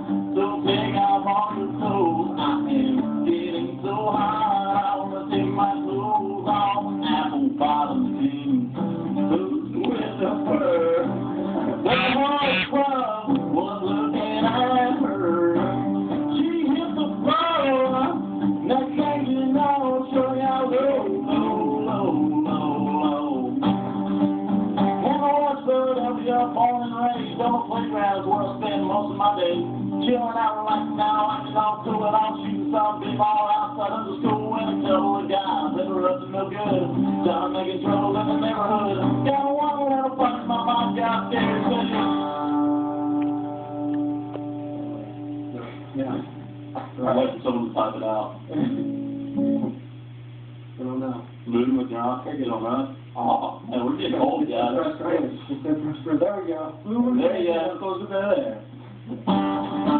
So take off all your clothes. I am getting so hot. I wanna take my clothes off. Apple bottom jeans, boots with the fur. The whole club was looking at her. She hit the floor. Next thing you know, show you how low, low, low, low, low. And I was Philadelphia, born and raised on the playground is where I spend most of my days. Chilling out right now, I get off to it, I'll shoot some big ball outside of the school and a couple of guys that are up to no good. Done making trouble in the neighborhood. Got one little fuck, my mom got scared, said yeah. I'd like for someone to type it out. I don't know. Lou McGraw, get on that. Oh, man, we're getting old, guys. There we go. There you go, close it there.